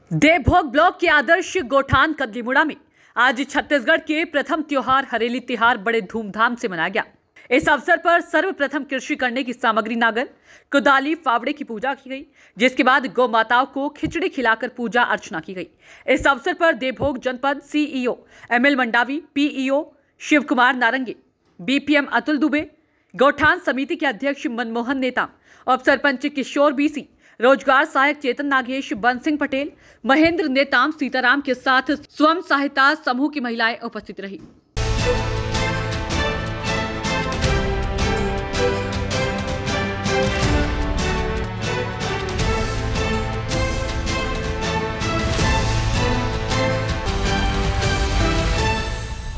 Devbhog block के आदर्श गोठान कदलीमुड़ा में आज छत्तीसगढ़ के प्रथम त्योहार हरेली त्योहार बड़े धूमधाम से मनाया गया। इस अवसर पर सर्वप्रथम कृषि करने की सामग्री नागर, कुदाली, फावड़े की पूजा की गई, जिसके बाद गौ माताओं को खिचड़ी खिलाकर पूजा अर्चना की गई। इस अवसर पर देवभोग जनपद CEO ML Mandavi, PEO Shiv Kumar Narange, BPM Atul Dubey, गौठान समिति के अध्यक्ष मनमोहन नेता, उप सरपंच किशोर बीसी, रोजगार सहायक चेतन नागेश, बंसिंह पटेल, महेंद्र नेताम, सीताराम के साथ स्वयं सहायता समूह की महिलाएं उपस्थित रही।